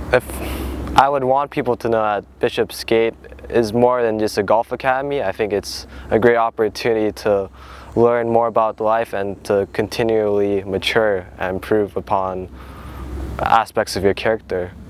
If I would want people to know that Bishop Skate is more than just a golf academy. I think it's a great opportunity to learn more about life and to continually mature and improve upon aspects of your character.